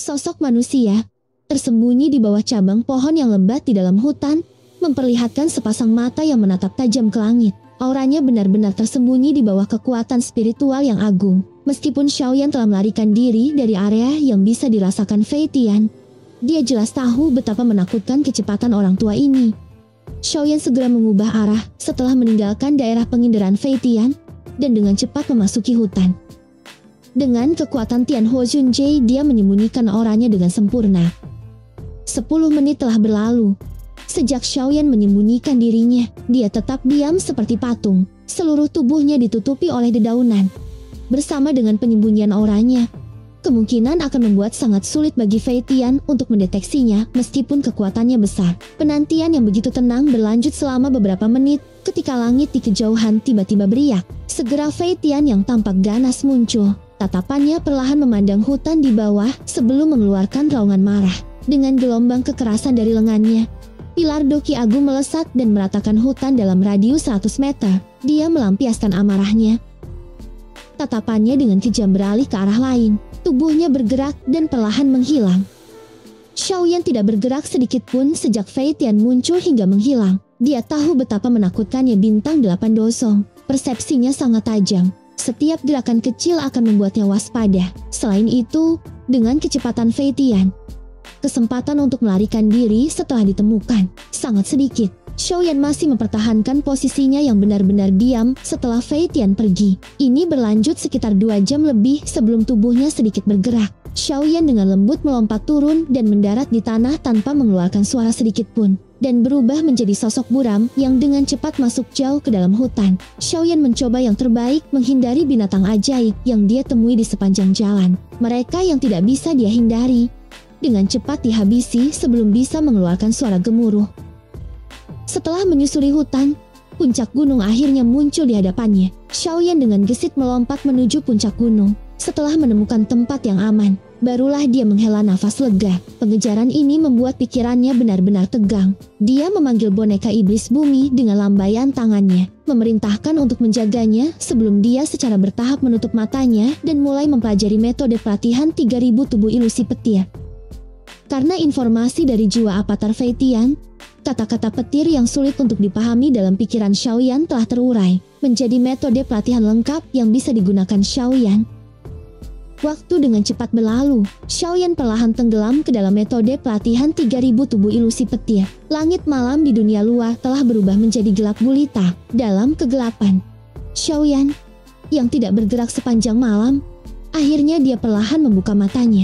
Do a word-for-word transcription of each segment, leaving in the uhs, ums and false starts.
Sosok manusia, tersembunyi di bawah cabang pohon yang lebat di dalam hutan, memperlihatkan sepasang mata yang menatap tajam ke langit. Auranya benar-benar tersembunyi di bawah kekuatan spiritual yang agung. Meskipun Xiaoyan telah melarikan diri dari area yang bisa dirasakan Fei Tian, dia jelas tahu betapa menakutkan kecepatan orang tua ini. Xiaoyan segera mengubah arah setelah meninggalkan daerah penginderan Fei Tian dan dengan cepat memasuki hutan. Dengan kekuatan Tian Ho Junjie, dia menyembunyikan auranya dengan sempurna. Sepuluh menit telah berlalu. Sejak Xiaoyan menyembunyikan dirinya, dia tetap diam seperti patung. Seluruh tubuhnya ditutupi oleh dedaunan. Bersama dengan penyembunyian auranya, kemungkinan akan membuat sangat sulit bagi Fei Tian untuk mendeteksinya meskipun kekuatannya besar. Penantian yang begitu tenang berlanjut selama beberapa menit ketika langit di kejauhan tiba-tiba beriak. Segera Fei Tian yang tampak ganas muncul. Tatapannya perlahan memandang hutan di bawah sebelum mengeluarkan raungan marah. Dengan gelombang kekerasan dari lengannya, pilar doki agung melesat dan meratakan hutan dalam radius seratus meter. Dia melampiaskan amarahnya. Tatapannya dengan kejam beralih ke arah lain. Tubuhnya bergerak dan perlahan menghilang. Xiaoyan tidak bergerak sedikit pun sejak Fei Tian muncul hingga menghilang. Dia tahu betapa menakutkannya bintang delapan dosong. Persepsinya sangat tajam. Setiap gerakan kecil akan membuatnya waspada. Selain itu, dengan kecepatan Fei Tian, kesempatan untuk melarikan diri setelah ditemukan sangat sedikit. Xiaoyan masih mempertahankan posisinya yang benar-benar diam setelah Fei Tian pergi. Ini berlanjut sekitar dua jam lebih sebelum tubuhnya sedikit bergerak. Xiaoyan dengan lembut melompat turun dan mendarat di tanah tanpa mengeluarkan suara sedikit pun, dan berubah menjadi sosok buram yang dengan cepat masuk jauh ke dalam hutan. Xiaoyan mencoba yang terbaik menghindari binatang ajaib yang dia temui di sepanjang jalan. Mereka yang tidak bisa dia hindari dengan cepat dihabisi sebelum bisa mengeluarkan suara gemuruh. Setelah menyusuri hutan, puncak gunung akhirnya muncul di hadapannya. Xiaoyan dengan gesit melompat menuju puncak gunung. Setelah menemukan tempat yang aman, barulah dia menghela nafas lega. Pengejaran ini membuat pikirannya benar-benar tegang. Dia memanggil boneka iblis bumi dengan lambaian tangannya, memerintahkan untuk menjaganya sebelum dia secara bertahap menutup matanya dan mulai mempelajari metode pelatihan tiga ribu tubuh ilusi petir. Karena informasi dari jiwa avatar Fei Tian, kata-kata petir yang sulit untuk dipahami dalam pikiran Xiaoyan telah terurai menjadi metode pelatihan lengkap yang bisa digunakan Xiaoyan. Waktu dengan cepat berlalu, Xiaoyan perlahan tenggelam ke dalam metode pelatihan tiga ribu tubuh ilusi petir. Langit malam di dunia luar telah berubah menjadi gelap gulita. Dalam kegelapan, Xiaoyan yang tidak bergerak sepanjang malam, akhirnya dia perlahan membuka matanya.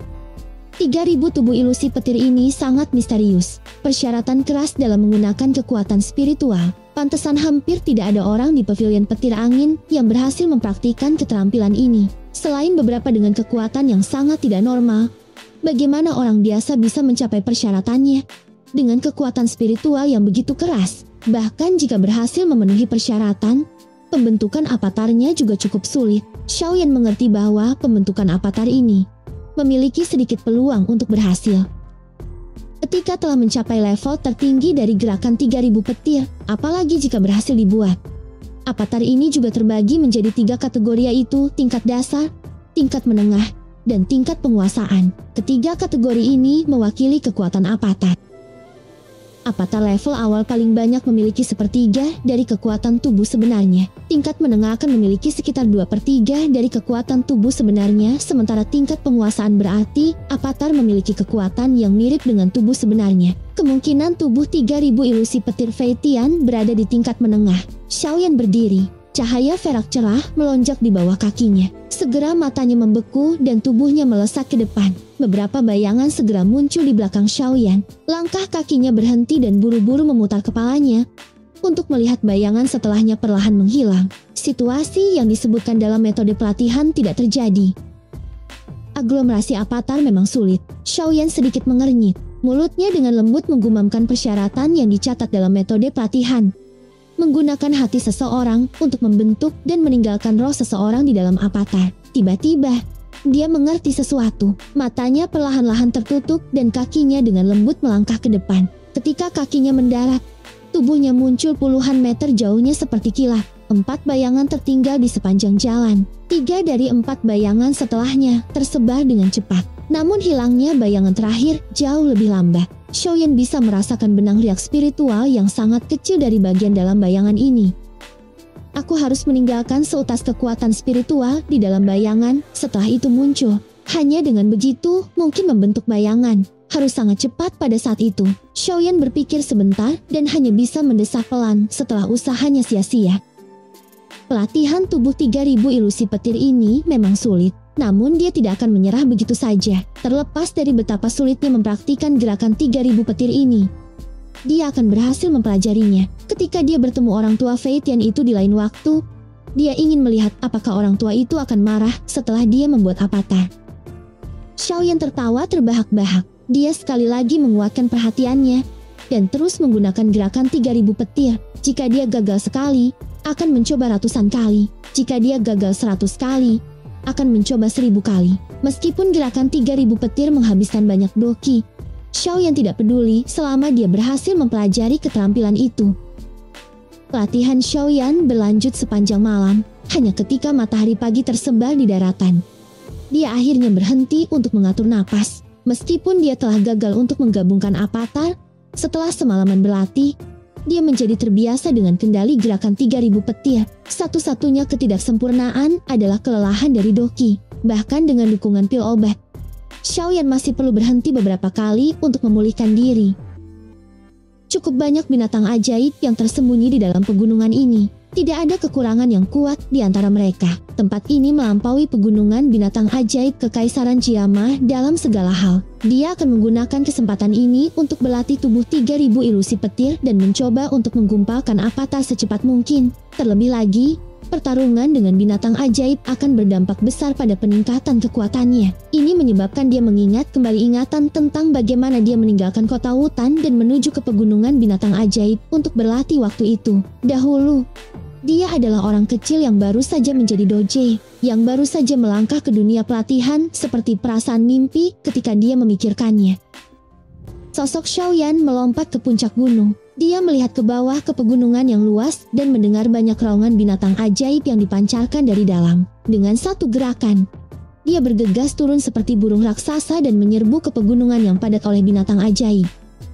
tiga ribu tubuh ilusi petir ini sangat misterius. Persyaratan keras dalam menggunakan kekuatan spiritual. Pantesan hampir tidak ada orang di pavilion petir angin yang berhasil mempraktikkan keterampilan ini. Selain beberapa dengan kekuatan yang sangat tidak normal, bagaimana orang biasa bisa mencapai persyaratannya? Dengan kekuatan spiritual yang begitu keras, bahkan jika berhasil memenuhi persyaratan, pembentukan avatarnya juga cukup sulit. Xiaoyan mengerti bahwa pembentukan avatar ini memiliki sedikit peluang untuk berhasil. Ketika telah mencapai level tertinggi dari gerakan tiga ribu petir, apalagi jika berhasil dibuat. Avatar ini juga terbagi menjadi tiga kategori, yaitu tingkat dasar, tingkat menengah, dan tingkat penguasaan. Ketiga kategori ini mewakili kekuatan avatar. Avatar level awal paling banyak memiliki sepertiga dari kekuatan tubuh sebenarnya. Tingkat menengah akan memiliki sekitar dua per tiga dari kekuatan tubuh sebenarnya, sementara tingkat penguasaan berarti avatar memiliki kekuatan yang mirip dengan tubuh sebenarnya. Kemungkinan tubuh tiga ribu ilusi petir Fei Tian berada di tingkat menengah. Xiaoyan berdiri. Cahaya perak cerah melonjak di bawah kakinya. Segera matanya membeku dan tubuhnya melesat ke depan. Beberapa bayangan segera muncul di belakang Xiaoyan. Langkah kakinya berhenti dan buru-buru memutar kepalanya untuk melihat bayangan setelahnya perlahan menghilang. Situasi yang disebutkan dalam metode pelatihan tidak terjadi. Aglomerasi avatar memang sulit. Xiaoyan sedikit mengernyit. Mulutnya dengan lembut menggumamkan persyaratan yang dicatat dalam metode pelatihan. Menggunakan hati seseorang untuk membentuk dan meninggalkan roh seseorang di dalam avatar. Tiba-tiba, dia mengerti sesuatu. Matanya perlahan-lahan tertutup dan kakinya dengan lembut melangkah ke depan. Ketika kakinya mendarat, tubuhnya muncul puluhan meter jauhnya seperti kilat. Empat bayangan tertinggal di sepanjang jalan. Tiga dari empat bayangan setelahnya tersebar dengan cepat. Namun hilangnya bayangan terakhir jauh lebih lambat. Xiaoyan bisa merasakan benang riak spiritual yang sangat kecil dari bagian dalam bayangan ini. Aku harus meninggalkan seutas kekuatan spiritual di dalam bayangan setelah itu muncul. Hanya dengan begitu mungkin membentuk bayangan. Harus sangat cepat pada saat itu. Xiaoyan berpikir sebentar dan hanya bisa mendesah pelan setelah usahanya sia-sia. Pelatihan tubuh tiga ribu ilusi petir ini memang sulit. Namun dia tidak akan menyerah begitu saja. Terlepas dari betapa sulitnya mempraktikkan gerakan tiga ribu petir ini, dia akan berhasil mempelajarinya. Ketika dia bertemu orang tua Fei Tian itu di lain waktu, dia ingin melihat apakah orang tua itu akan marah setelah dia membuat avatar. Xiaoyan tertawa terbahak-bahak. Dia sekali lagi menguatkan perhatiannya dan terus menggunakan gerakan tiga ribu petir. Jika dia gagal sekali, akan mencoba ratusan kali. Jika dia gagal seratus kali, akan mencoba seribu kali. Meskipun gerakan tiga ribu petir menghabiskan banyak doki, Xiaoyan tidak peduli selama dia berhasil mempelajari keterampilan itu. Pelatihan Xiaoyan berlanjut sepanjang malam. Hanya ketika matahari pagi tersebar di daratan, dia akhirnya berhenti untuk mengatur napas. Meskipun dia telah gagal untuk menggabungkan avatar, setelah semalaman berlatih, dia menjadi terbiasa dengan kendali gerakan tiga ribu petir. Satu-satunya ketidaksempurnaan adalah kelelahan dari doki. Bahkan dengan dukungan pil obat, Xiaoyan masih perlu berhenti beberapa kali untuk memulihkan diri. Cukup banyak binatang ajaib yang tersembunyi di dalam pegunungan ini. Tidak ada kekurangan yang kuat di antara mereka. Tempat ini melampaui pegunungan binatang ajaib Kekaisaran Jiama dalam segala hal. Dia akan menggunakan kesempatan ini untuk berlatih tubuh tiga ribu ilusi petir dan mencoba untuk menggumpalkan avatar secepat mungkin. Terlebih lagi, pertarungan dengan binatang ajaib akan berdampak besar pada peningkatan kekuatannya. Ini menyebabkan dia mengingat kembali ingatan tentang bagaimana dia meninggalkan kota hutan dan menuju ke pegunungan binatang ajaib untuk berlatih waktu itu. Dahulu, dia adalah orang kecil yang baru saja menjadi doje, yang baru saja melangkah ke dunia pelatihan seperti perasaan mimpi ketika dia memikirkannya. Sosok Xiaoyan melompat ke puncak gunung. Dia melihat ke bawah ke pegunungan yang luas dan mendengar banyak raungan binatang ajaib yang dipancarkan dari dalam. Dengan satu gerakan, dia bergegas turun seperti burung raksasa dan menyerbu ke pegunungan yang padat oleh binatang ajaib.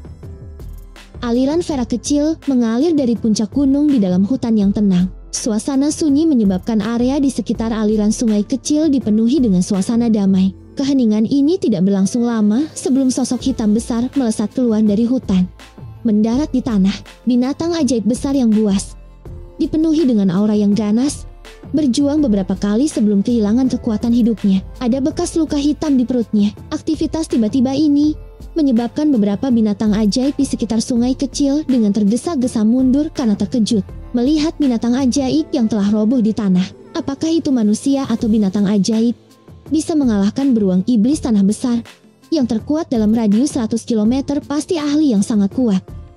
Aliran Vera kecil mengalir dari puncak gunung di dalam hutan yang tenang. Suasana sunyi menyebabkan area di sekitar aliran sungai kecil dipenuhi dengan suasana damai. Keheningan ini tidak berlangsung lama sebelum sosok hitam besar melesat keluar dari hutan. Mendarat di tanah, binatang ajaib besar yang buas, dipenuhi dengan aura yang ganas, berjuang beberapa kali sebelum kehilangan kekuatan hidupnya. Ada bekas luka hitam di perutnya. Aktivitas tiba-tiba ini menyebabkan beberapa binatang ajaib di sekitar sungai kecil dengan tergesa-gesa mundur karena terkejut melihat binatang ajaib yang telah roboh di tanah. Apakah itu manusia atau binatang ajaib bisa mengalahkan beruang iblis tanah besar yang terkuat dalam radius seratus kilometer? Pasti ahli yang sangat kuat.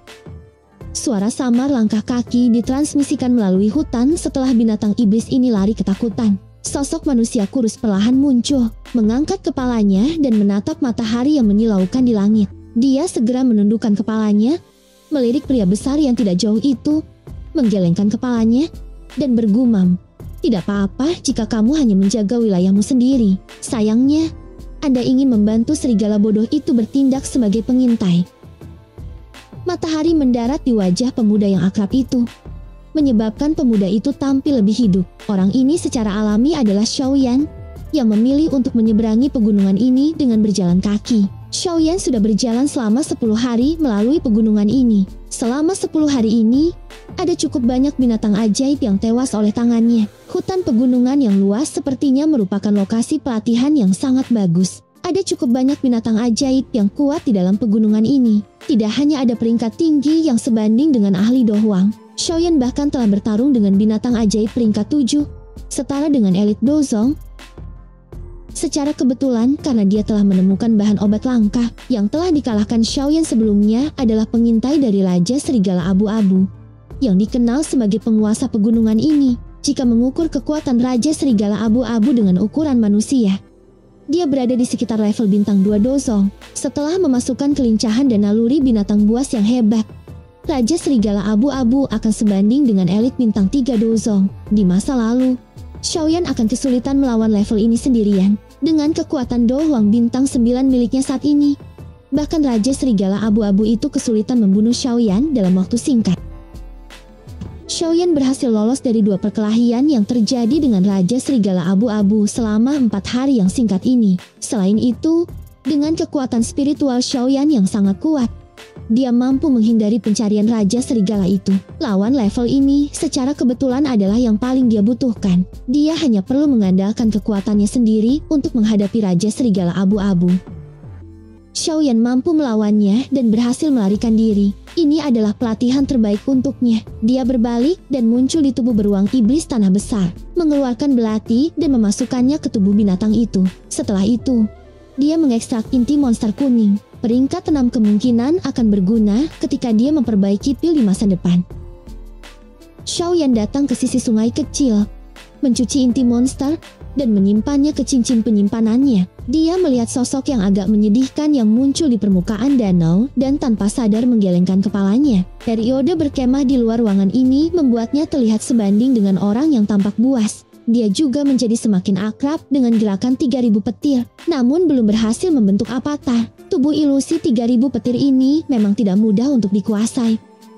Suara samar langkah kaki ditransmisikan melalui hutan setelah binatang iblis ini lari ketakutan. Sosok manusia kurus perlahan muncul, mengangkat kepalanya dan menatap matahari yang menyilaukan di langit. Dia segera menundukkan kepalanya, melirik pria besar yang tidak jauh itu, menggelengkan kepalanya, dan bergumam, "Tidak apa-apa jika kamu hanya menjaga wilayahmu sendiri. Sayangnya, Anda ingin membantu serigala bodoh itu bertindak sebagai pengintai." Matahari mendarat di wajah pemuda yang akrab itu, menyebabkan pemuda itu tampil lebih hidup. Orang ini secara alami adalah Xiaoyan yang memilih untuk menyeberangi pegunungan ini dengan berjalan kaki. Xiaoyan sudah berjalan selama sepuluh hari melalui pegunungan ini. Selama sepuluh hari ini, ada cukup banyak binatang ajaib yang tewas oleh tangannya. Hutan pegunungan yang luas sepertinya merupakan lokasi pelatihan yang sangat bagus. Ada cukup banyak binatang ajaib yang kuat di dalam pegunungan ini. Tidak hanya ada peringkat tinggi yang sebanding dengan ahli Do Huang, Xiaoyan bahkan telah bertarung dengan binatang ajaib peringkat tujuh, setara dengan elit Dozong. Secara kebetulan, karena dia telah menemukan bahan obat langka, yang telah dikalahkan Xiaoyan sebelumnya adalah pengintai dari Raja Serigala Abu-Abu, yang dikenal sebagai penguasa pegunungan ini. Jika mengukur kekuatan Raja Serigala Abu-Abu dengan ukuran manusia, dia berada di sekitar level bintang dua Dozong. Setelah memasukkan kelincahan dan naluri binatang buas yang hebat, Raja Serigala Abu-Abu akan sebanding dengan elit bintang tiga Dozong. Di masa lalu, Xiaoyan akan kesulitan melawan level ini sendirian. Dengan kekuatan Do Huang bintang sembilan miliknya saat ini, bahkan Raja Serigala Abu-Abu itu kesulitan membunuh Xiaoyan dalam waktu singkat. Xiaoyan berhasil lolos dari dua perkelahian yang terjadi dengan Raja Serigala Abu-Abu selama empat hari yang singkat ini. Selain itu, dengan kekuatan spiritual Xiaoyan yang sangat kuat, dia mampu menghindari pencarian Raja Serigala itu. Lawan level ini secara kebetulan adalah yang paling dia butuhkan. Dia hanya perlu mengandalkan kekuatannya sendiri untuk menghadapi Raja Serigala Abu-Abu. Xiaoyan mampu melawannya dan berhasil melarikan diri. Ini adalah pelatihan terbaik untuknya. Dia berbalik dan muncul di tubuh beruang iblis tanah besar, mengeluarkan belati dan memasukkannya ke tubuh binatang itu. Setelah itu, dia mengekstrak inti monster kuning. Peringkat enam kemungkinan akan berguna ketika dia memperbaiki pil di masa depan. Xiaoyan datang ke sisi sungai kecil, mencuci inti monster, dan menyimpannya ke cincin penyimpanannya. Dia melihat sosok yang agak menyedihkan yang muncul di permukaan danau dan tanpa sadar menggelengkan kepalanya. Periode berkemah di luar ruangan ini membuatnya terlihat sebanding dengan orang yang tampak buas. Dia juga menjadi semakin akrab dengan gerakan tiga ribu petir, namun belum berhasil membentuk avatar. Tubuh ilusi tiga ribu petir ini memang tidak mudah untuk dikuasai.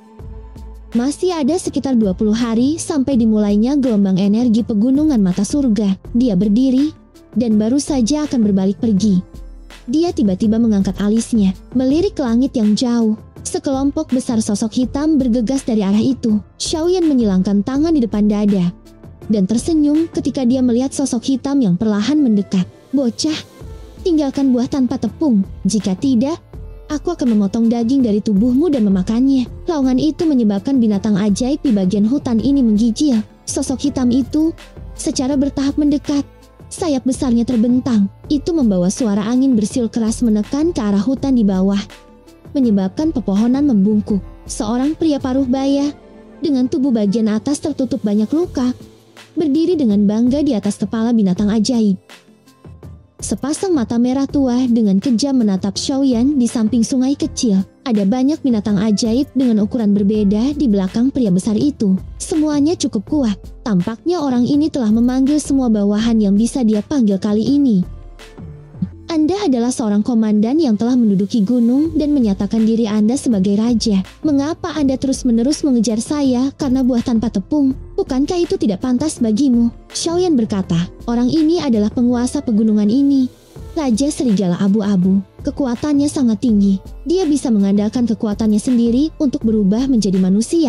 Masih ada sekitar dua puluh hari sampai dimulainya gelombang energi pegunungan mata surga. Dia berdiri dan baru saja akan berbalik pergi. Dia tiba-tiba mengangkat alisnya, melirik ke langit yang jauh. Sekelompok besar sosok hitam bergegas dari arah itu. Xiaoyan menyilangkan tangan di depan dada dan tersenyum ketika dia melihat sosok hitam yang perlahan mendekat. Bocah, tinggalkan buah tanpa tepung. Jika tidak, aku akan memotong daging dari tubuhmu dan memakannya. Raungan itu menyebabkan binatang ajaib di bagian hutan ini menggigil. Sosok hitam itu secara bertahap mendekat. Sayap besarnya terbentang. Itu membawa suara angin bersiul keras menekan ke arah hutan di bawah, menyebabkan pepohonan membungkuk. Seorang pria paruh baya dengan tubuh bagian atas tertutup banyak luka, berdiri dengan bangga di atas kepala binatang ajaib. Sepasang mata merah tua dengan kejam menatap Xiaoyan di samping sungai kecil. Ada banyak binatang ajaib dengan ukuran berbeda di belakang pria besar itu. Semuanya cukup kuat. Tampaknya orang ini telah memanggil semua bawahan yang bisa dia panggil kali ini. Anda adalah seorang komandan yang telah menduduki gunung dan menyatakan diri Anda sebagai raja. Mengapa Anda terus-menerus mengejar saya karena buah tanpa tepung? Bukankah itu tidak pantas bagimu? Xiaoyan berkata, orang ini adalah penguasa pegunungan ini. Raja Serigala Abu-Abu. Kekuatannya sangat tinggi. Dia bisa mengandalkan kekuatannya sendiri untuk berubah menjadi manusia.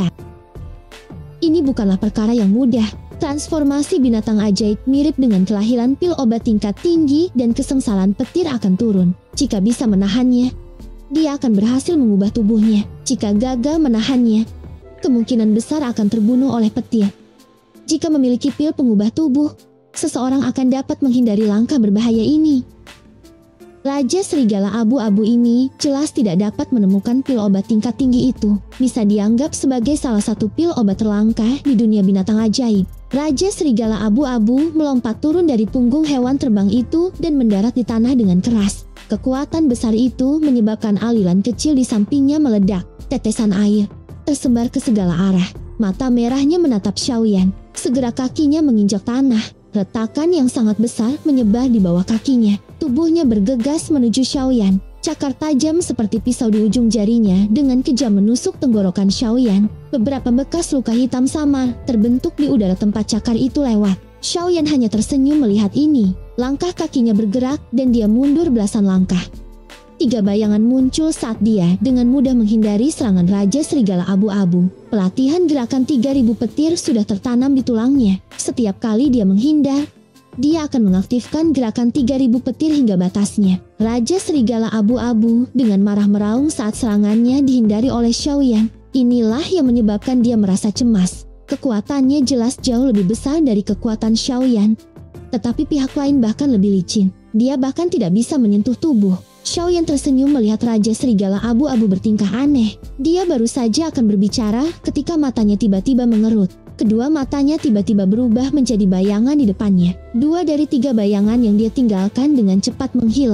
Ini bukanlah perkara yang mudah. Transformasi binatang ajaib mirip dengan kelahiran pil obat tingkat tinggi dan kesengsalan petir akan turun. Jika bisa menahannya, dia akan berhasil mengubah tubuhnya. Jika gagal menahannya, kemungkinan besar akan terbunuh oleh petir. Jika memiliki pil pengubah tubuh, seseorang akan dapat menghindari langkah berbahaya ini. Raja Serigala Abu-Abu ini jelas tidak dapat menemukan pil obat tingkat tinggi itu. Bisa dianggap sebagai salah satu pil obat terlangka di dunia binatang ajaib. Raja Serigala Abu-Abu melompat turun dari punggung hewan terbang itu dan mendarat di tanah dengan keras. Kekuatan besar itu menyebabkan aliran kecil di sampingnya meledak. Tetesan air tersebar ke segala arah. Mata merahnya menatap Xiaoyan. Segera kakinya menginjak tanah. Retakan yang sangat besar menyebar di bawah kakinya. Tubuhnya bergegas menuju Xiaoyan. Cakar tajam seperti pisau di ujung jarinya dengan kejam menusuk tenggorokan Xiaoyan. Beberapa bekas luka hitam samar terbentuk di udara tempat cakar itu lewat. Xiaoyan hanya tersenyum melihat ini. Langkah kakinya bergerak dan dia mundur belasan langkah. Tiga bayangan muncul saat dia dengan mudah menghindari serangan Raja Serigala Abu-Abu. Pelatihan gerakan tiga ribu petir sudah tertanam di tulangnya. Setiap kali dia menghindar, dia akan mengaktifkan gerakan tiga ribu petir hingga batasnya. Raja Serigala Abu-Abu dengan marah meraung saat serangannya dihindari oleh Xiaoyan. Inilah yang menyebabkan dia merasa cemas. Kekuatannya jelas jauh lebih besar dari kekuatan Xiaoyan. Tetapi pihak lain bahkan lebih licin. Dia bahkan tidak bisa menyentuh tubuh. Xiaoyan tersenyum melihat Raja Serigala Abu-Abu bertingkah aneh. Dia baru saja akan berbicara ketika matanya tiba-tiba mengerut. Kedua matanya tiba-tiba berubah menjadi bayangan di depannya. Dua dari tiga bayangan yang dia tinggalkan dengan cepat menghilang.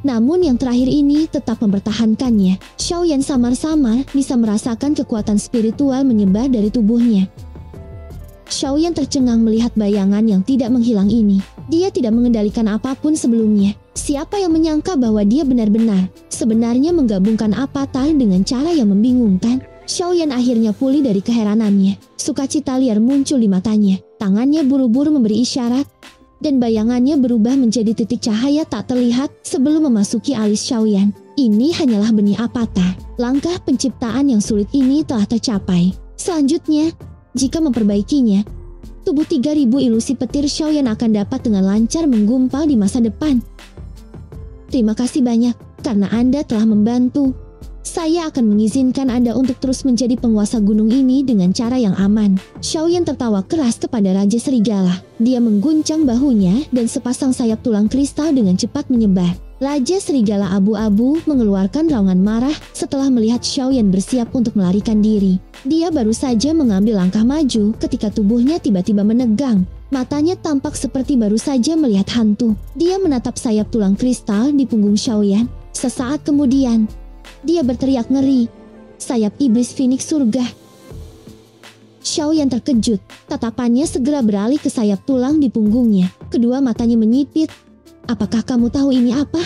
Namun yang terakhir ini tetap mempertahankannya. Xiaoyan samar-samar bisa merasakan kekuatan spiritual menyebar dari tubuhnya. Xiaoyan tercengang melihat bayangan yang tidak menghilang ini. Dia tidak mengendalikan apapun sebelumnya. Siapa yang menyangka bahwa dia benar-benar sebenarnya menggabungkan avatar dengan cara yang membingungkan? Xiaoyan akhirnya pulih dari keheranannya. Sukacita liar muncul di matanya. Tangannya buru-buru memberi isyarat, dan bayangannya berubah menjadi titik cahaya tak terlihat sebelum memasuki alis Xiaoyan. Ini hanyalah benih avatar. Langkah penciptaan yang sulit ini telah tercapai. Selanjutnya, jika memperbaikinya, tubuh tiga ribu ilusi petir Xiaoyan akan dapat dengan lancar menggumpal di masa depan. Terima kasih banyak karena Anda telah membantu. Saya akan mengizinkan Anda untuk terus menjadi penguasa gunung ini dengan cara yang aman. Xiaoyan tertawa keras kepada Raja Serigala. Dia mengguncang bahunya dan sepasang sayap tulang kristal dengan cepat menyebar. Raja Serigala abu-abu mengeluarkan raungan marah setelah melihat Xiaoyan bersiap untuk melarikan diri. Dia baru saja mengambil langkah maju ketika tubuhnya tiba-tiba menegang. Matanya tampak seperti baru saja melihat hantu. Dia menatap sayap tulang kristal di punggung Xiaoyan. Sesaat kemudian, dia berteriak ngeri. Sayap iblis Phoenix surga. Xiaoyan terkejut. Tatapannya segera beralih ke sayap tulang di punggungnya. Kedua matanya menyipit. Apakah kamu tahu ini apa?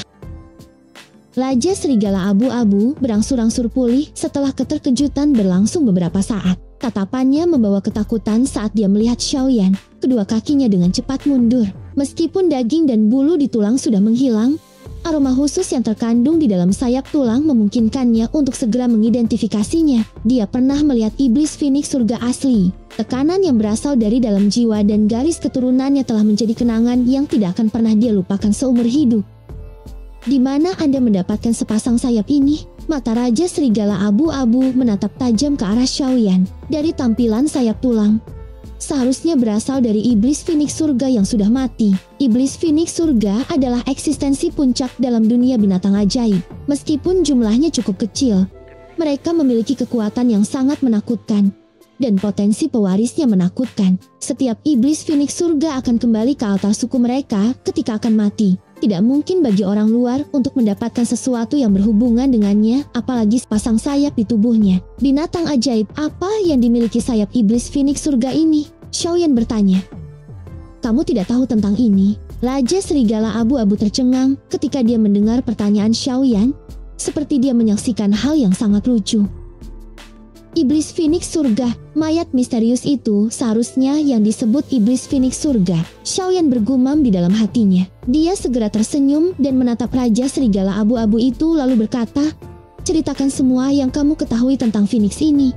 Raja Serigala abu-abu berangsur-angsur pulih setelah keterkejutan berlangsung beberapa saat. Tatapannya membawa ketakutan saat dia melihat Xiaoyan. Kedua kakinya dengan cepat mundur. Meskipun daging dan bulu di tulang sudah menghilang, aroma khusus yang terkandung di dalam sayap tulang memungkinkannya untuk segera mengidentifikasinya. Dia pernah melihat iblis Phoenix surga asli. Tekanan yang berasal dari dalam jiwa dan garis keturunannya telah menjadi kenangan yang tidak akan pernah dia lupakan seumur hidup. Di mana Anda mendapatkan sepasang sayap ini? Mata Raja Serigala abu-abu menatap tajam ke arah Xiaoyan. Dari tampilan sayap tulang, seharusnya berasal dari iblis Phoenix surga yang sudah mati. Iblis Phoenix surga adalah eksistensi puncak dalam dunia binatang ajaib. Meskipun jumlahnya cukup kecil, mereka memiliki kekuatan yang sangat menakutkan, dan potensi pewarisnya menakutkan. Setiap iblis Phoenix surga akan kembali ke altar suku mereka ketika akan mati. Tidak mungkin bagi orang luar untuk mendapatkan sesuatu yang berhubungan dengannya, apalagi sepasang sayap di tubuhnya. Binatang ajaib apa yang dimiliki sayap iblis Phoenix surga ini? Xiaoyan bertanya. Kamu tidak tahu tentang ini? Raja Serigala abu-abu tercengang ketika dia mendengar pertanyaan Xiaoyan, seperti dia menyaksikan hal yang sangat lucu. Iblis Phoenix surga, mayat misterius itu seharusnya yang disebut iblis Phoenix surga. Xiaoyan bergumam di dalam hatinya. Dia segera tersenyum dan menatap Raja Serigala abu-abu itu lalu berkata, ceritakan semua yang kamu ketahui tentang Phoenix ini.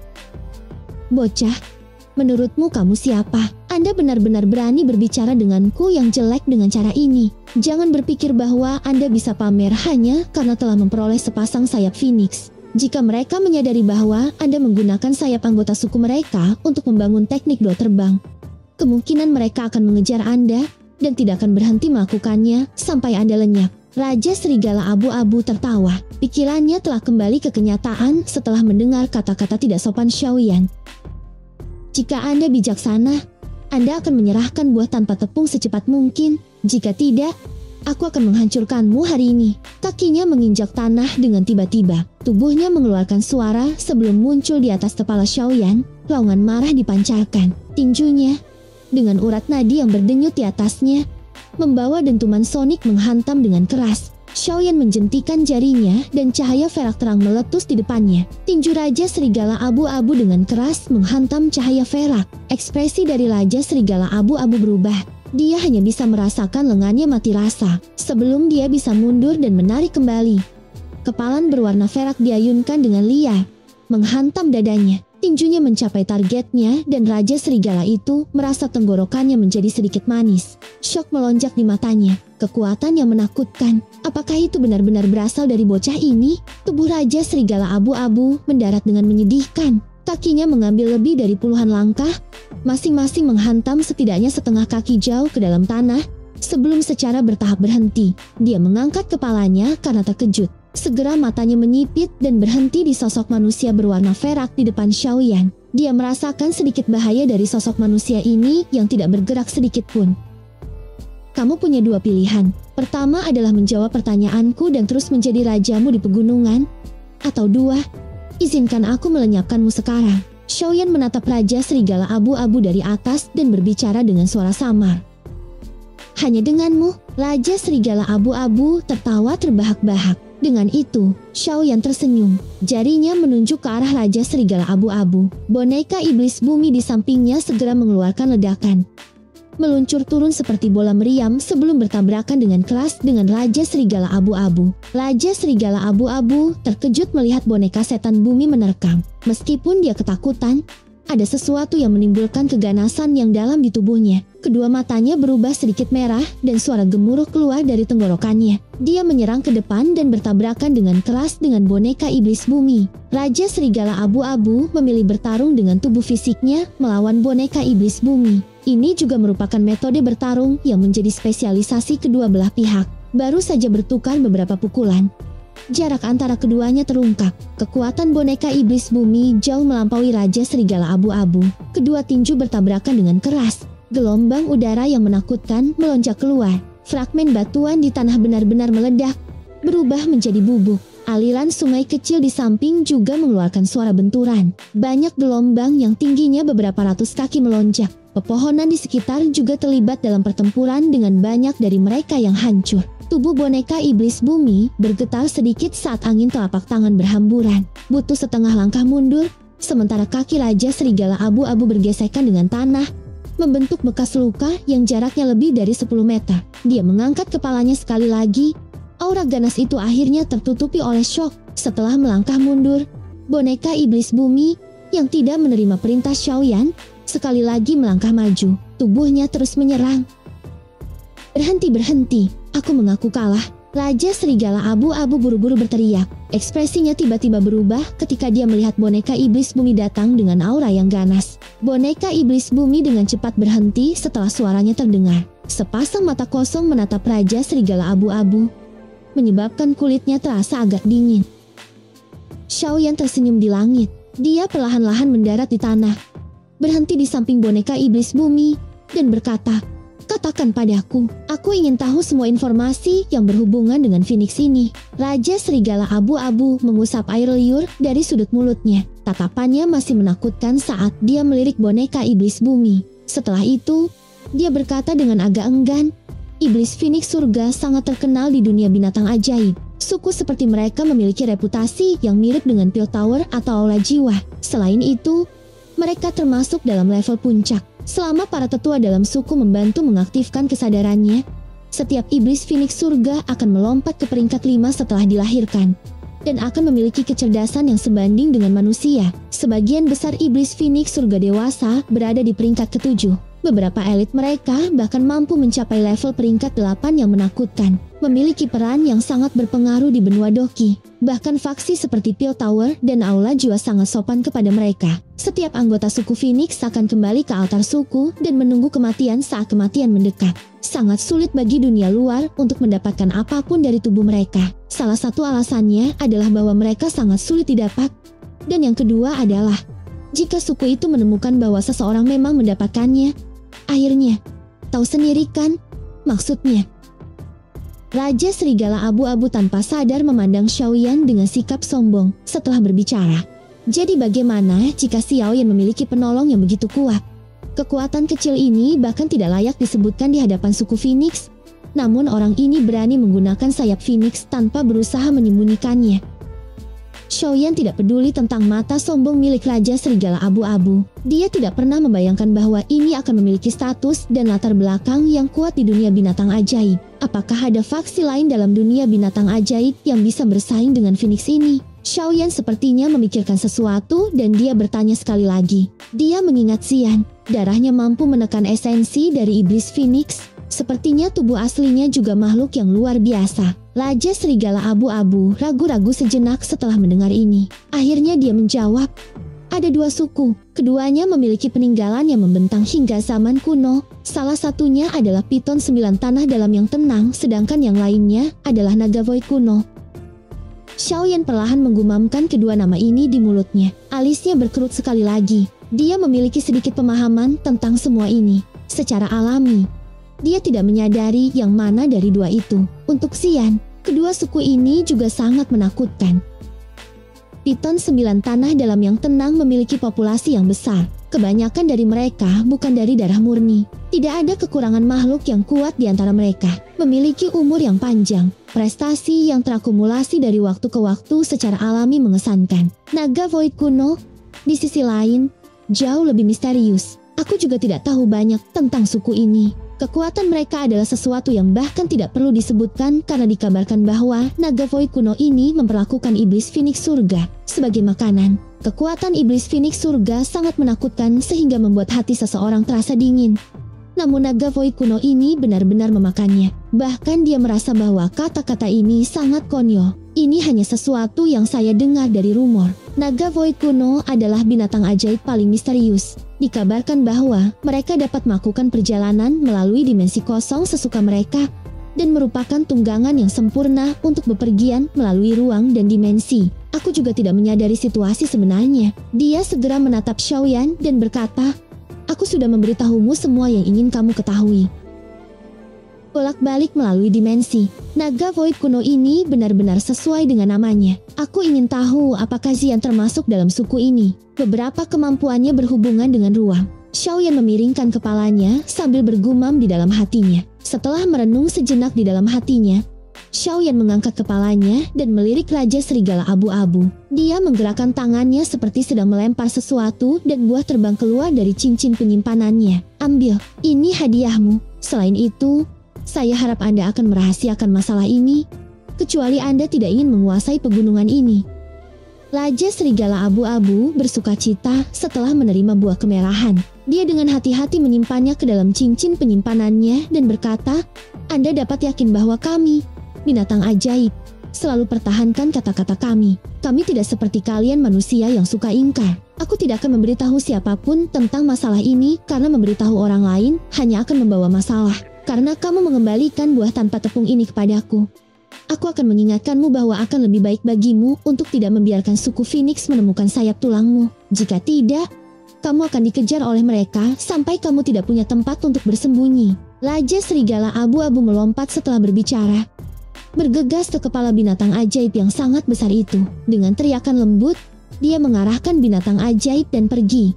Bocah, menurutmu kamu siapa? Anda benar-benar berani berbicara denganku yang jelek dengan cara ini. Jangan berpikir bahwa Anda bisa pamer hanya karena telah memperoleh sepasang sayap Phoenix. Jika mereka menyadari bahwa Anda menggunakan sayap anggota suku mereka untuk membangun teknik doa terbang, kemungkinan mereka akan mengejar Anda dan tidak akan berhenti melakukannya sampai Anda lenyap. Raja Serigala abu-abu tertawa. Pikirannya telah kembali ke kenyataan setelah mendengar kata-kata tidak sopan Xiaoyan. Jika Anda bijaksana, Anda akan menyerahkan buah tanpa tepung secepat mungkin. Jika tidak, aku akan menghancurkanmu hari ini. Kakinya menginjak tanah dengan tiba-tiba. Tubuhnya mengeluarkan suara sebelum muncul di atas kepala Xiaoyan. Raungan marah dipancarkan. Tinjunya, dengan urat nadi yang berdenyut di atasnya, membawa dentuman sonik menghantam dengan keras. Xiaoyan menjentikan jarinya dan cahaya perak terang meletus di depannya. Tinju Raja Serigala abu-abu dengan keras menghantam cahaya perak. Ekspresi dari Raja Serigala abu-abu berubah. Dia hanya bisa merasakan lengannya mati rasa sebelum dia bisa mundur dan menarik kembali. Kepalan berwarna perak diayunkan dengan liar, menghantam dadanya. Tinjunya mencapai targetnya dan Raja Serigala itu merasa tenggorokannya menjadi sedikit manis. Syok melonjak di matanya, kekuatan yang menakutkan. Apakah itu benar-benar berasal dari bocah ini? Tubuh Raja Serigala abu-abu mendarat dengan menyedihkan. Kakinya mengambil lebih dari puluhan langkah, masing-masing menghantam setidaknya setengah kaki jauh ke dalam tanah, sebelum secara bertahap berhenti. Dia mengangkat kepalanya karena terkejut. Segera matanya menyipit dan berhenti di sosok manusia berwarna perak di depan Xiaoyan. Dia merasakan sedikit bahaya dari sosok manusia ini yang tidak bergerak sedikit pun. Kamu punya dua pilihan. Pertama adalah menjawab pertanyaanku dan terus menjadi rajamu di pegunungan. Atau dua, izinkan aku melenyapkanmu sekarang. Xiaoyan menatap Raja Serigala Abu-Abu dari atas dan berbicara dengan suara samar. Hanya denganmu, Raja Serigala Abu-Abu tertawa terbahak-bahak. Dengan itu, Xiaoyan tersenyum. Jarinya menunjuk ke arah Raja Serigala Abu-Abu. Boneka iblis bumi di sampingnya segera mengeluarkan ledakan, meluncur turun seperti bola meriam sebelum bertabrakan dengan keras dengan Raja Serigala Abu-Abu. Raja Serigala Abu-Abu terkejut melihat boneka setan bumi menerkam. Meskipun dia ketakutan, ada sesuatu yang menimbulkan keganasan yang dalam di tubuhnya. Kedua matanya berubah sedikit merah dan suara gemuruh keluar dari tenggorokannya. Dia menyerang ke depan dan bertabrakan dengan keras dengan boneka iblis bumi. Raja Serigala Abu-Abu memilih bertarung dengan tubuh fisiknya melawan boneka iblis bumi. Ini juga merupakan metode bertarung yang menjadi spesialisasi kedua belah pihak. Baru saja bertukar beberapa pukulan, jarak antara keduanya terungkap. Kekuatan boneka iblis bumi jauh melampaui Raja Serigala Abu-Abu. Kedua tinju bertabrakan dengan keras. Gelombang udara yang menakutkan melonjak keluar. Fragmen batuan di tanah benar-benar meledak, berubah menjadi bubuk. Aliran sungai kecil di samping juga mengeluarkan suara benturan. Banyak gelombang yang tingginya beberapa ratus kaki melonjak. Pepohonan di sekitar juga terlibat dalam pertempuran dengan banyak dari mereka yang hancur. Tubuh boneka iblis bumi bergetar sedikit saat angin telapak tangan berhamburan. Butuh setengah langkah mundur, sementara kaki Raja Serigala Abu-Abu bergesekan dengan tanah, membentuk bekas luka yang jaraknya lebih dari sepuluh meter. Dia mengangkat kepalanya sekali lagi. Aura ganas itu akhirnya tertutupi oleh syok. Setelah melangkah mundur, boneka iblis bumi yang tidak menerima perintah Xiaoyan sekali lagi melangkah maju. Tubuhnya terus menyerang. Berhenti, berhenti. Aku mengaku kalah. Raja Serigala Abu-Abu buru-buru berteriak. Ekspresinya tiba-tiba berubah ketika dia melihat boneka iblis bumi datang dengan aura yang ganas. Boneka iblis bumi dengan cepat berhenti setelah suaranya terdengar. Sepasang mata kosong menatap Raja Serigala Abu-Abu, menyebabkan kulitnya terasa agak dingin. Xiaoyan tersenyum di langit. Dia perlahan-lahan mendarat di tanah, berhenti di samping boneka iblis bumi, dan berkata, "Katakan padaku, aku ingin tahu semua informasi yang berhubungan dengan Phoenix ini." Raja Serigala Abu-Abu mengusap air liur dari sudut mulutnya. Tatapannya masih menakutkan saat dia melirik boneka iblis bumi. Setelah itu, dia berkata dengan agak enggan, "Iblis Phoenix surga sangat terkenal di dunia binatang ajaib. Suku seperti mereka memiliki reputasi yang mirip dengan Pil Tower atau Aula Jiwa. Selain itu, mereka termasuk dalam level puncak. Selama para tetua dalam suku membantu mengaktifkan kesadarannya, setiap iblis Phoenix surga akan melompat ke peringkat lima setelah dilahirkan, dan akan memiliki kecerdasan yang sebanding dengan manusia. Sebagian besar iblis Phoenix surga dewasa berada di peringkat ketujuh. Beberapa elit mereka bahkan mampu mencapai level peringkat delapan yang menakutkan, memiliki peran yang sangat berpengaruh di benua Doki. Bahkan faksi seperti Pil Tower dan Aula Jiwa sangat sopan kepada mereka. Setiap anggota suku Phoenix akan kembali ke altar suku dan menunggu kematian saat kematian mendekat. Sangat sulit bagi dunia luar untuk mendapatkan apapun dari tubuh mereka. Salah satu alasannya adalah bahwa mereka sangat sulit didapat. Dan yang kedua adalah, jika suku itu menemukan bahwa seseorang memang mendapatkannya, akhirnya, tahu sendiri kan maksudnya. Raja Serigala Abu-Abu tanpa sadar memandang Xiaoyan dengan sikap sombong setelah berbicara. Jadi bagaimana jika Xiaoyan memiliki penolong yang begitu kuat? Kekuatan kecil ini bahkan tidak layak disebutkan di hadapan suku Phoenix. Namun orang ini berani menggunakan sayap Phoenix tanpa berusaha menyembunyikannya. Xiaoyan tidak peduli tentang mata sombong milik Raja Serigala Abu-Abu. Dia tidak pernah membayangkan bahwa ini akan memiliki status dan latar belakang yang kuat di dunia binatang ajaib. Apakah ada faksi lain dalam dunia binatang ajaib yang bisa bersaing dengan Phoenix ini? Xiaoyan sepertinya memikirkan sesuatu dan dia bertanya sekali lagi. Dia mengingat Xian, darahnya mampu menekan esensi dari iblis Phoenix. Sepertinya tubuh aslinya juga makhluk yang luar biasa. Raja Serigala Abu-Abu ragu-ragu sejenak setelah mendengar ini. Akhirnya dia menjawab, "Ada dua suku. Keduanya memiliki peninggalan yang membentang hingga zaman kuno. Salah satunya adalah Piton Sembilan Tanah Dalam yang tenang, sedangkan yang lainnya adalah Naga Void kuno." Xiaoyan perlahan menggumamkan kedua nama ini di mulutnya. Alisnya berkerut sekali lagi. Dia memiliki sedikit pemahaman tentang semua ini. Secara alami, Dia tidak menyadari yang mana dari dua itu. Untuk Xian, kedua suku ini juga sangat menakutkan. Piton Sembilan Tanah Dalam yang tenang memiliki populasi yang besar. Kebanyakan dari mereka bukan dari darah murni. Tidak ada kekurangan makhluk yang kuat di antara mereka. Memiliki umur yang panjang, prestasi yang terakumulasi dari waktu ke waktu secara alami mengesankan. Naga Void kuno, di sisi lain, jauh lebih misterius. Aku juga tidak tahu banyak tentang suku ini. Kekuatan mereka adalah sesuatu yang bahkan tidak perlu disebutkan karena dikabarkan bahwa naga void kuno ini memperlakukan iblis Phoenix surga sebagai makanan. Kekuatan iblis Phoenix surga sangat menakutkan sehingga membuat hati seseorang terasa dingin. Namun naga void kuno ini benar-benar memakannya. Bahkan dia merasa bahwa kata-kata ini sangat konyol. Ini hanya sesuatu yang saya dengar dari rumor. Naga void kuno adalah binatang ajaib paling misterius. Dikabarkan bahwa mereka dapat melakukan perjalanan melalui dimensi kosong sesuka mereka dan merupakan tunggangan yang sempurna untuk bepergian melalui ruang dan dimensi. Aku juga tidak menyadari situasi sebenarnya. Dia segera menatap Xiaoyan dan berkata, "Aku sudah memberitahumu semua yang ingin kamu ketahui." Bolak-balik melalui dimensi. Naga void kuno ini benar-benar sesuai dengan namanya. Aku ingin tahu apakah Xian termasuk dalam suku ini. Beberapa kemampuannya berhubungan dengan ruang. Xiaoyan memiringkan kepalanya sambil bergumam di dalam hatinya. Setelah merenung sejenak di dalam hatinya, Xiaoyan mengangkat kepalanya dan melirik Raja Serigala Abu-Abu. Dia menggerakkan tangannya seperti sedang melempar sesuatu dan buah terbang keluar dari cincin penyimpanannya. "Ambil, ini hadiahmu. Selain itu, saya harap Anda akan merahasiakan masalah ini, kecuali Anda tidak ingin menguasai pegunungan ini." Raja Serigala Abu-Abu bersukacita setelah menerima buah kemerahan. Dia dengan hati-hati menyimpannya ke dalam cincin penyimpanannya dan berkata, "Anda dapat yakin bahwa kami, binatang ajaib, selalu pertahankan kata-kata kami. Kami tidak seperti kalian manusia yang suka ingkar. Aku tidak akan memberitahu siapapun tentang masalah ini karena memberitahu orang lain hanya akan membawa masalah. Karena kamu mengembalikan buah tanpa tepung ini kepadaku, aku akan mengingatkanmu bahwa akan lebih baik bagimu untuk tidak membiarkan suku Phoenix menemukan sayap tulangmu. Jika tidak, kamu akan dikejar oleh mereka sampai kamu tidak punya tempat untuk bersembunyi." Raja Serigala Abu-Abu melompat setelah berbicara. Bergegas ke kepala binatang ajaib yang sangat besar itu. Dengan teriakan lembut, dia mengarahkan binatang ajaib dan pergi.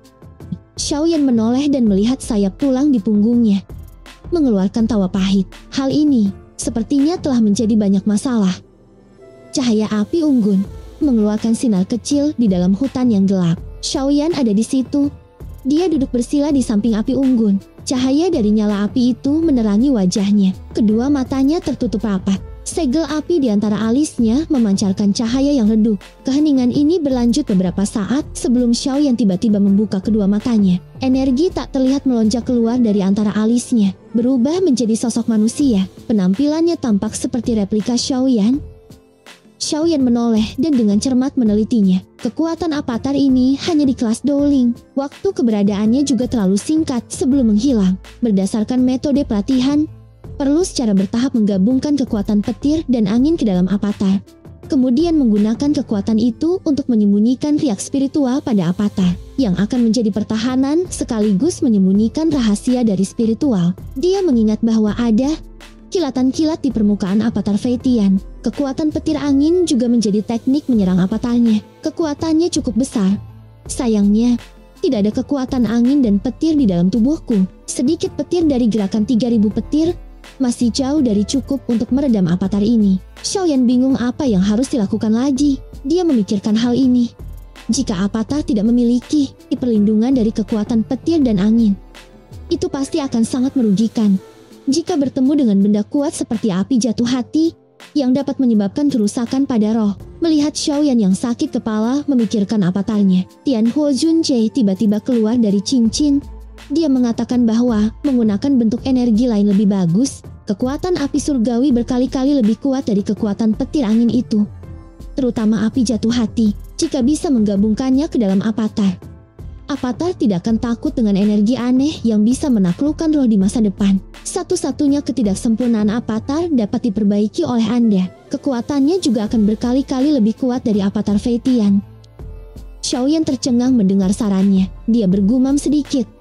Xiaoyan menoleh dan melihat sayap tulang di punggungnya, mengeluarkan tawa pahit. Hal ini sepertinya telah menjadi banyak masalah. Cahaya api unggun mengeluarkan sinar kecil di dalam hutan yang gelap. Xiaoyan ada di situ. Dia duduk bersila di samping api unggun. Cahaya dari nyala api itu menerangi wajahnya. Kedua matanya tertutup rapat. Segel api di antara alisnya memancarkan cahaya yang redup. Keheningan ini berlanjut beberapa saat sebelum Xiaoyan tiba-tiba membuka kedua matanya. Energi tak terlihat melonjak keluar dari antara alisnya, berubah menjadi sosok manusia. Penampilannya tampak seperti replika Xiaoyan. Xiaoyan menoleh dan dengan cermat menelitinya. Kekuatan avatar ini hanya di kelas Dowling. Waktu keberadaannya juga terlalu singkat sebelum menghilang. Berdasarkan metode pelatihan, perlu secara bertahap menggabungkan kekuatan petir dan angin ke dalam avatar. Kemudian menggunakan kekuatan itu untuk menyembunyikan riak spiritual pada avatar, yang akan menjadi pertahanan sekaligus menyembunyikan rahasia dari spiritual. Dia mengingat bahwa ada kilatan-kilat di permukaan avatar Feitian. Kekuatan petir angin juga menjadi teknik menyerang avatarnya. Kekuatannya cukup besar. Sayangnya, tidak ada kekuatan angin dan petir di dalam tubuhku. Sedikit petir dari gerakan tiga ribu petir masih jauh dari cukup untuk meredam avatar ini. Xiaoyan bingung apa yang harus dilakukan lagi. Dia memikirkan hal ini. Jika avatar tidak memiliki perlindungan dari kekuatan petir dan angin, itu pasti akan sangat merugikan. Jika bertemu dengan benda kuat seperti api jatuh hati yang dapat menyebabkan kerusakan pada roh. Melihat Xiaoyan yang sakit kepala memikirkan avatarnya, Tianhuo Junjie tiba-tiba keluar dari cincin. Dia mengatakan bahwa menggunakan bentuk energi lain lebih bagus. Kekuatan api surgawi berkali-kali lebih kuat dari kekuatan petir angin itu, terutama api jatuh hati. Jika bisa menggabungkannya ke dalam avatar, avatar tidak akan takut dengan energi aneh yang bisa menaklukkan roh di masa depan. Satu-satunya ketidaksempurnaan avatar dapat diperbaiki oleh Anda. Kekuatannya juga akan berkali-kali lebih kuat dari avatar Feitian. Xiaoyan tercengang mendengar sarannya. Dia bergumam sedikit.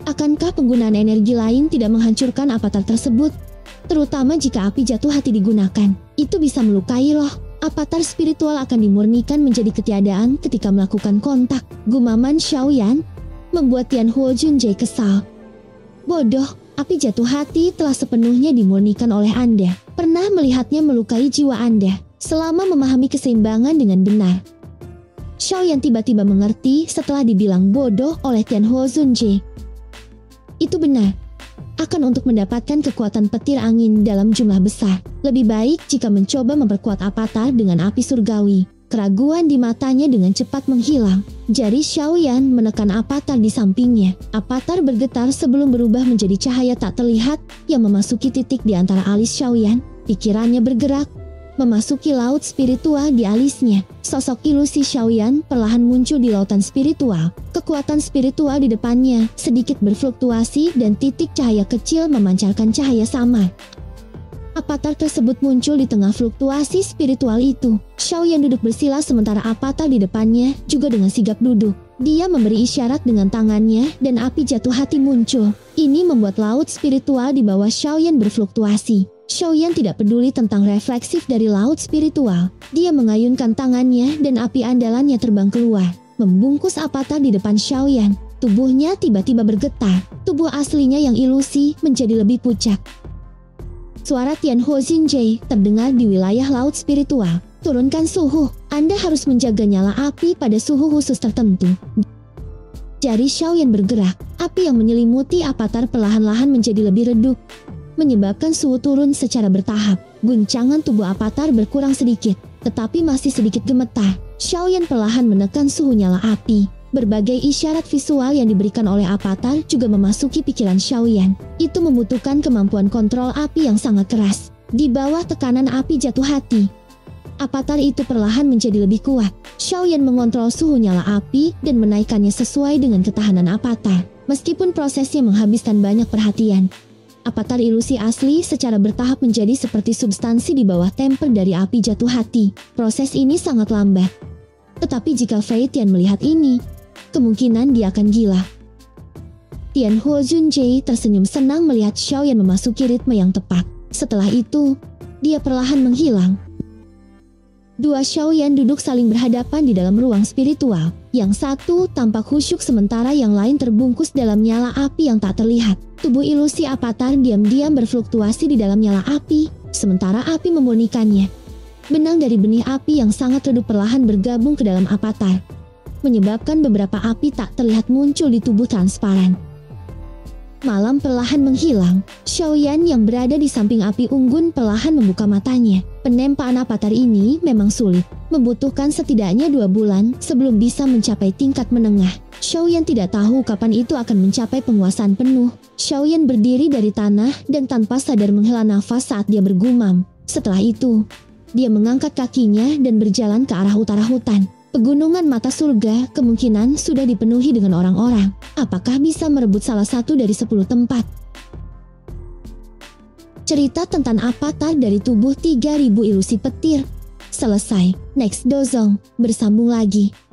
Akankah penggunaan energi lain tidak menghancurkan avatar tersebut? Terutama jika api jatuh hati digunakan, itu bisa melukai roh. Avatar spiritual akan dimurnikan menjadi ketiadaan ketika melakukan kontak. Gumaman Xiaoyan membuat Tian Huo Junjie kesal. Bodoh, api jatuh hati telah sepenuhnya dimurnikan oleh Anda. Pernah melihatnya melukai jiwa Anda selama memahami keseimbangan dengan benar. Xiaoyan tiba-tiba mengerti setelah dibilang bodoh oleh Tian Huo Junjie. Itu benar. Akan untuk mendapatkan kekuatan petir angin dalam jumlah besar, lebih baik jika mencoba memperkuat avatar dengan api surgawi. Keraguan di matanya dengan cepat menghilang. Jari Xiaoyan menekan avatar di sampingnya. Avatar bergetar sebelum berubah menjadi cahaya tak terlihat yang memasuki titik di antara alis Xiaoyan. Pikirannya bergerak, memasuki laut spiritual di alisnya. Sosok ilusi Xiaoyan perlahan muncul di lautan spiritual. Kekuatan spiritual di depannya sedikit berfluktuasi dan titik cahaya kecil memancarkan cahaya samar. Avatar tersebut muncul di tengah fluktuasi spiritual itu. Xiaoyan duduk bersila sementara avatar di depannya juga dengan sigap duduk. Dia memberi isyarat dengan tangannya dan api jatuh hati muncul. Ini membuat laut spiritual di bawah Xiaoyan berfluktuasi. Xiaoyan tidak peduli tentang refleksif dari laut spiritual. Dia mengayunkan tangannya dan api andalannya terbang keluar, membungkus avatar di depan Xiaoyan. Tubuhnya tiba-tiba bergetar. Tubuh aslinya yang ilusi menjadi lebih pucat. Suara Tian Huo Junjie terdengar di wilayah laut spiritual. Turunkan suhu. Anda harus menjaga nyala api pada suhu khusus tertentu. Jari Xiaoyan bergerak. Api yang menyelimuti avatar perlahan-lahan menjadi lebih redup, menyebabkan suhu turun secara bertahap. Guncangan tubuh avatar berkurang sedikit, tetapi masih sedikit gemetar. Xiaoyan perlahan menekan suhu nyala api. Berbagai isyarat visual yang diberikan oleh avatar juga memasuki pikiran Xiaoyan. Itu membutuhkan kemampuan kontrol api yang sangat keras. Di bawah tekanan api jatuh hati, avatar itu perlahan menjadi lebih kuat. Xiaoyan mengontrol suhu nyala api dan menaikkannya sesuai dengan ketahanan avatar. Meskipun prosesnya menghabiskan banyak perhatian, avatar ilusi asli secara bertahap menjadi seperti substansi di bawah temper dari api jatuh hati. Proses ini sangat lambat. Tetapi jika Fei Tian melihat ini, kemungkinan dia akan gila. Tian Huo Junjie tersenyum senang melihat Xiaoyan memasuki ritme yang tepat. Setelah itu, dia perlahan menghilang. Dua Xiaoyan duduk saling berhadapan di dalam ruang spiritual. Yang satu tampak khusyuk sementara yang lain terbungkus dalam nyala api yang tak terlihat. Tubuh ilusi avatar diam-diam berfluktuasi di dalam nyala api, sementara api memurnikannya. Benang dari benih api yang sangat redup perlahan bergabung ke dalam avatar, menyebabkan beberapa api tak terlihat muncul di tubuh transparan. Malam perlahan menghilang. Xiaoyan yang berada di samping api unggun perlahan membuka matanya. Penempaan avatar ini memang sulit, membutuhkan setidaknya dua bulan sebelum bisa mencapai tingkat menengah. Xiaoyan tidak tahu kapan itu akan mencapai penguasaan penuh. Xiaoyan berdiri dari tanah dan tanpa sadar menghela nafas saat dia bergumam. Setelah itu, dia mengangkat kakinya dan berjalan ke arah utara hutan. Pegunungan mata surga kemungkinan sudah dipenuhi dengan orang-orang. Apakah bisa merebut salah satu dari sepuluh tempat? Cerita tentang avatar dari tubuh tiga ribu ilusi petir selesai. Next dozong, bersambung lagi.